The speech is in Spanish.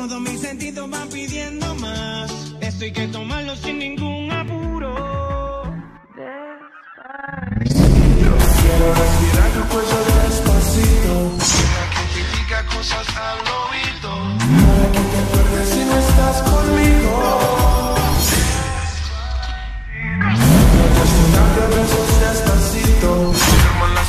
Todos mis sentidos van pidiendo más. Esto hay que tomarlo sin ningún apuro. Quiero respirar tu cuello despacito. Deja que te diga cosas al oído. Para que te acuerdes si no estás conmigo. Quiero desnudarte a besos despacito. Firma las